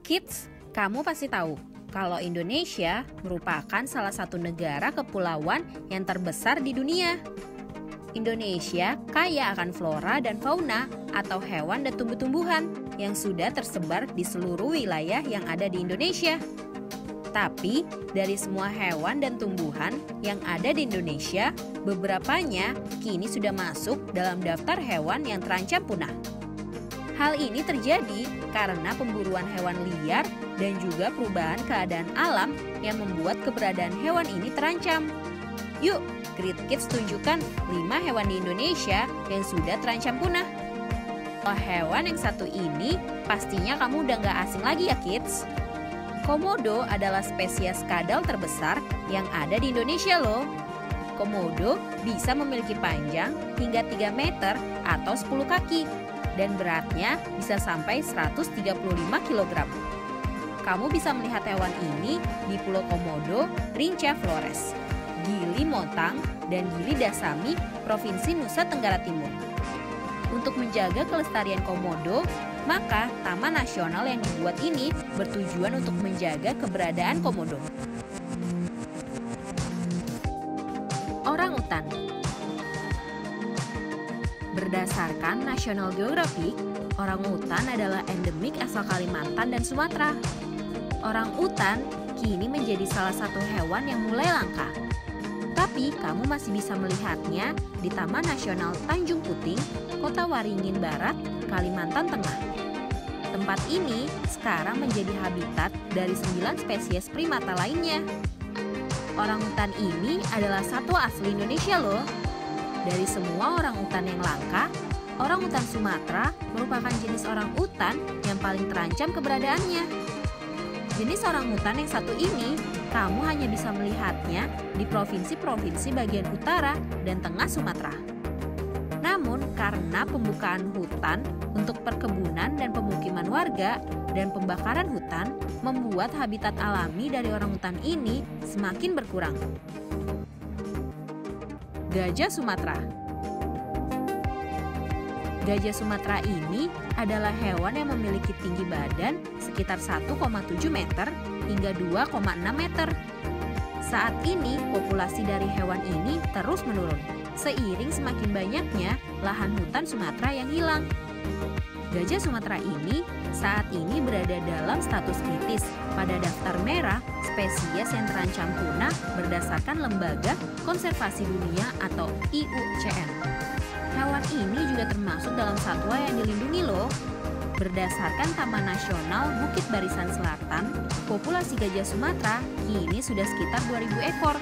Kids, kamu pasti tahu kalau Indonesia merupakan salah satu negara kepulauan yang terbesar di dunia. Indonesia kaya akan flora dan fauna atau hewan dan tumbuh-tumbuhan yang sudah tersebar di seluruh wilayah yang ada di Indonesia. Tapi dari semua hewan dan tumbuhan yang ada di Indonesia, beberapanya kini sudah masuk dalam daftar hewan yang terancam punah. Hal ini terjadi karena pemburuan hewan liar dan juga perubahan keadaan alam yang membuat keberadaan hewan ini terancam. Yuk, Great Kids tunjukkan 5 hewan di Indonesia yang sudah terancam punah. Kalau hewan yang satu ini pastinya kamu udah gak asing lagi ya Kids. Komodo adalah spesies kadal terbesar yang ada di Indonesia loh. Komodo bisa memiliki panjang hingga 3 meter atau 10 kaki dan beratnya bisa sampai 135 kg. Kamu bisa melihat hewan ini di Pulau Komodo, Rinca Flores, Gili Montang, dan Gili Dasami, Provinsi Nusa Tenggara Timur. Untuk menjaga kelestarian komodo, maka Taman Nasional yang dibuat ini bertujuan untuk menjaga keberadaan komodo. Orangutan. Berdasarkan National Geographic, orangutan adalah endemik asal Kalimantan dan Sumatera. Orangutan kini menjadi salah satu hewan yang mulai langka. Tapi kamu masih bisa melihatnya di Taman Nasional Tanjung Puting, Kota Waringin Barat, Kalimantan Tengah. Tempat ini sekarang menjadi habitat dari 9 spesies primata lainnya. Orangutan ini adalah satwa asli Indonesia loh. Dari semua orangutan yang langka, orangutan Sumatera merupakan jenis orangutan yang paling terancam keberadaannya. Jenis orangutan yang satu ini, kamu hanya bisa melihatnya di provinsi-provinsi bagian utara dan tengah Sumatera. Namun, karena pembukaan hutan untuk perkebunan dan pemukiman warga dan pembakaran hutan, membuat habitat alami dari orangutan ini semakin berkurang. Gajah Sumatera. Gajah Sumatera ini adalah hewan yang memiliki tinggi badan sekitar 1,7 meter hingga 2,6 meter. Saat ini, populasi dari hewan ini terus menurun, seiring semakin banyaknya lahan hutan Sumatera yang hilang. Gajah Sumatera ini saat ini berada dalam status kritis pada daftar merah spesies yang terancam punah berdasarkan Lembaga Konservasi Dunia atau IUCN. Hewan ini juga termasuk dalam satwa yang dilindungi loh. Berdasarkan Taman Nasional Bukit Barisan Selatan, populasi gajah Sumatera kini sudah sekitar 2.000 ekor.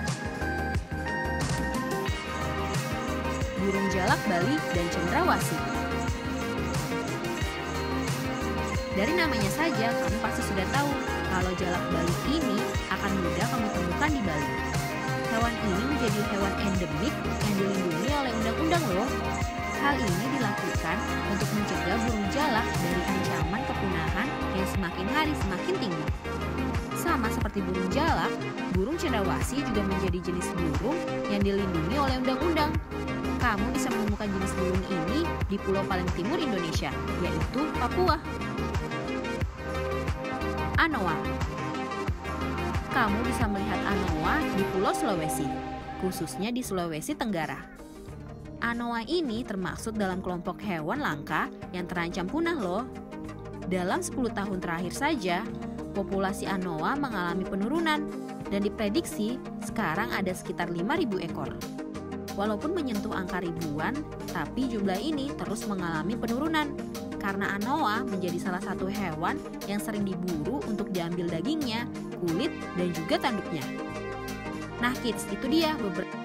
Burung jalak Bali dan cendrawasih. Dari namanya saja, kamu pasti sudah tahu kalau jalak Bali ini akan mudah kamu temukan di Bali. Hewan ini menjadi hewan endemik yang dilindungi oleh undang-undang loh. Hal ini dilakukan untuk mencegah burung jalak dari ancaman kepunahan yang semakin hari semakin tinggi. Sama seperti burung jalak, burung cendrawasih juga menjadi jenis burung yang dilindungi oleh undang-undang. Kamu bisa menemukan jenis burung ini di pulau paling timur Indonesia, yaitu Papua. Anoa. Kamu bisa melihat anoa di Pulau Sulawesi, khususnya di Sulawesi Tenggara. Anoa ini termasuk dalam kelompok hewan langka yang terancam punah loh. Dalam 10 tahun terakhir saja, populasi anoa mengalami penurunan dan diprediksi sekarang ada sekitar 5.000 ekor. Walaupun menyentuh angka ribuan, tapi jumlah ini terus mengalami penurunan karena anoa menjadi salah satu hewan yang sering diburu untuk diambil dagingnya, kulit, dan juga tanduknya. Nah kids, itu dia beberapa